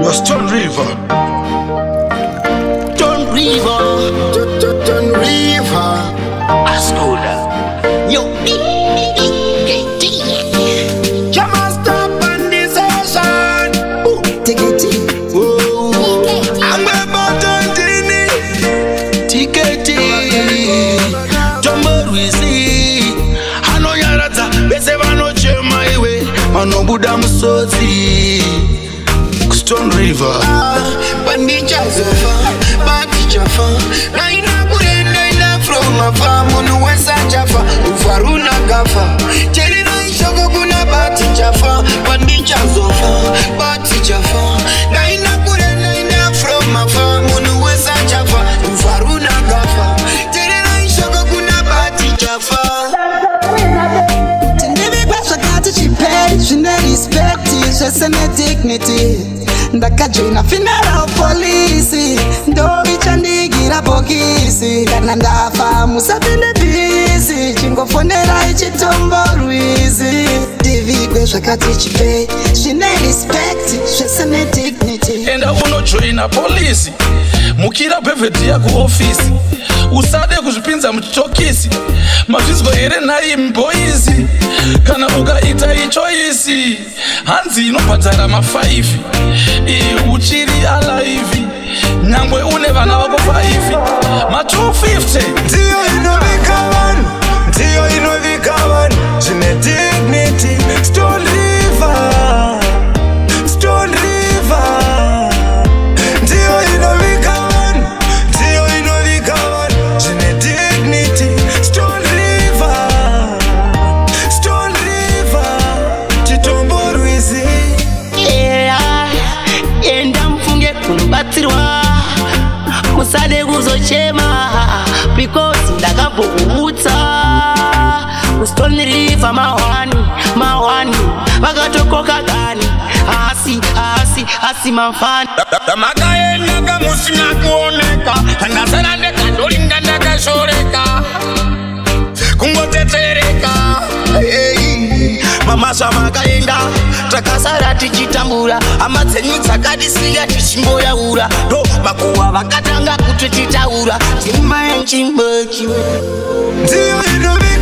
Stone River. Stone River. Stone River. Squanda. Yo, DKT. You must stop on this ocean. DKT. I'm about to DKT. Jumbo Hwinza. Hano yarata. Bese vano chema iwe. Mano buda musoti. Stone River. Bandicha zofa, bandicha fa. Naina kure naina from afar. Munu wesa chafa, ufaruna gafa. Cheli na ishoko kuna bandicha fa. Bandicha zofa, bandicha fa. Naina kure naina from afar. Munu wesa chafa, ufaruna gafa. Cheli na ishoko kuna bandicha fa. Tindebe pasha kati chipei, jine respect, jesene dignity. Ndakajoina funeral police, ndo bichandigira bokisi. Kana ndafa musabinde busy, chingofonera ichitombo Hwinza. Divigwe zvakati chipei, jine respect, jesene dignity. Enda unojoina polisi, mukira beveti yako ofisi. Usade kuzvipinza muchitokisi, mazvizwa here nai mboisi. Kana ukaita ichoisi, hanzi inobhadhara ma5. Uchiri alive, nyangwe une vana vako 5. Ma250 ndiyo inovika vanhu, ndiyo inovika vanhu. Zvine dignity. Stone River, Stone River. Ndiyo inovika vanhu, ndiyo inovika vanhu. Zvine dignity. Stone River, Stone River. Chitombo Hwinza. Enda mfunge kunobatsirwa. Musade kuzochema because ndakambogutsa. Stone River mawani vakatokoka gani. Asi mafani. Makaenda kamusina kuoneka, ndasara ndekadoringa ndakashoreka, kungotetereka. Mamasha makaenda takasara tichitambura. Hama dzenyu dzakadisiya tichimboyaura. Ndo makuwa vakatanga kuti titaura. Chimba chimba ndiyo inovika